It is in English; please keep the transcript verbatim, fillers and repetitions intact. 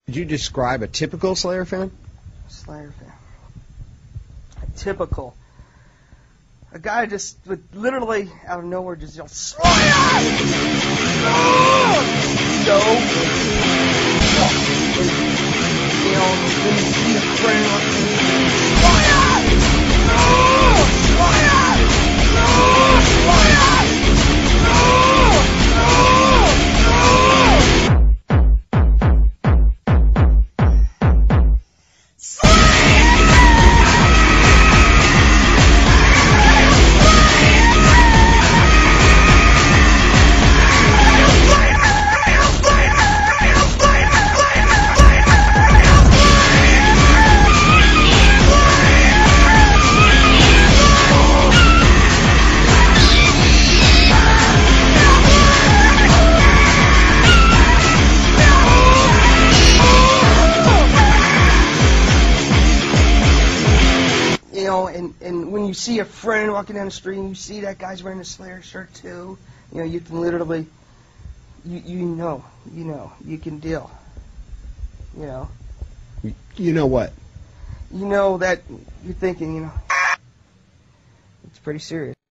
Could you describe a typical Slayer fan? Slayer fan. A typical. A guy just would literally out of nowhere just yell, Slayer! No! You know, when you see a friend like Slayer! No! Slayer! No! Slayer! You know, and, and when you see a friend walking down the street and you see that guy's wearing a Slayer shirt too, you know, you can literally, you, you know, you know, you can deal, you know. You know what? You know that you're thinking, you know, it's pretty serious.